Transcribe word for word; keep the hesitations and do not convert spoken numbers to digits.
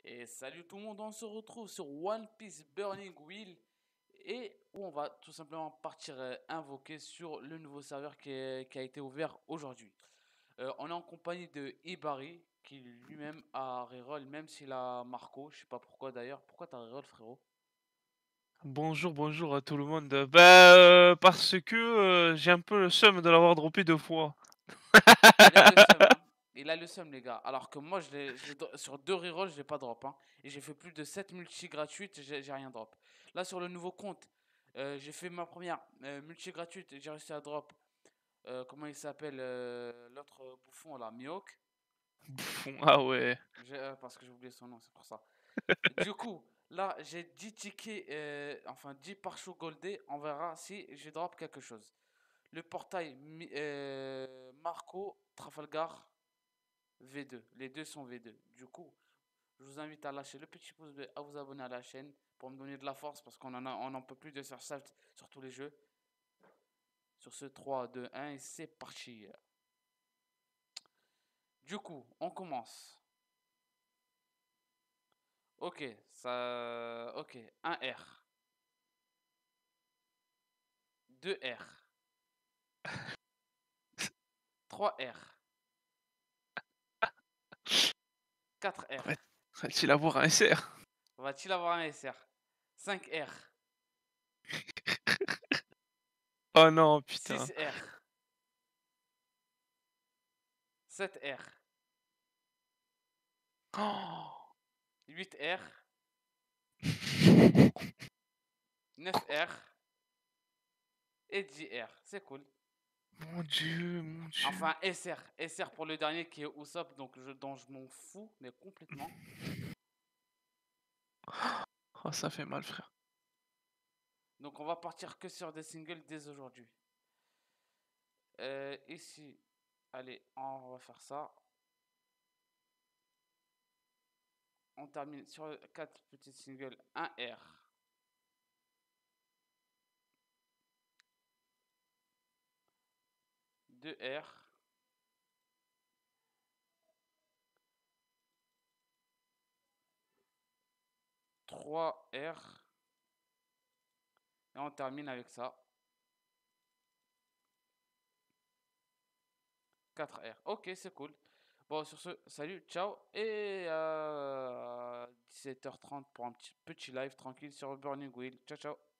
Et salut tout le monde, on se retrouve sur One Piece Burning Wheel et où on va tout simplement partir euh, invoquer sur le nouveau serveur qui, est- qui a été ouvert aujourd'hui. Euh, on est en compagnie de Ibari qui lui-même a reroll même s'il a Marco, je sais pas pourquoi d'ailleurs. Pourquoi t'as reroll frérot? Bonjour, bonjour à tout le monde. Bah, euh, parce que euh, j'ai un peu le seum de l'avoir droppé deux fois. Il a le seum hein. Il a le seum les gars. Alors que moi je l'ai, je l'ai dro- sur deux rerolls je l'ai pas drop hein. Et j'ai fait plus de sept multi gratuites, j'ai j'ai rien drop. Là sur le nouveau compte, euh, j'ai fait ma première euh, multi gratuite et j'ai réussi à drop. Euh, comment il s'appelle euh, l'autre bouffon là, Mihawk. Bouffon, ah ouais. J'ai- euh, parce que j'ai oublié son nom, c'est pour ça. Du coup, là j'ai dix tickets, euh, enfin dix partiaux goldés. On verra si j'ai drop quelque chose. Le portail Mi- euh, Marco Trafalgar V deux. Les deux sont V deux. Du coup, je vous invite à lâcher le petit pouce bleu, à vous abonner à la chaîne pour me donner de la force parce qu'on en a, on en peut plus de faire ça sur tous les jeux. Sur ce trois, deux, un et c'est parti. Du coup, on commence. Ok, ça. Ok, un R. deux R. trois R. quatre R. Va- Va-t-il avoir un S R? Va-t-il avoir un S R? cinq R. Oh non, putain. six R. sept R. Oh. huit R. neuf R. Et dix R. C'est cool. Mon Dieu, mon Dieu. Enfin, S R. S R pour le dernier qui est Usopp, donc je, dont je m'en fous, mais complètement. Oh, ça fait mal, frère. Donc on va partir que sur des singles dès aujourd'hui. Euh, ici, allez, on va faire ça. On termine sur quatre petits singles. un R. deux R. trois R. Et on termine avec ça. quatre R. Ok, c'est cool. Bon, sur ce, salut, ciao. Et à dix-sept heures trente pour un petit, petit live tranquille sur Burning Wheel. Ciao, ciao.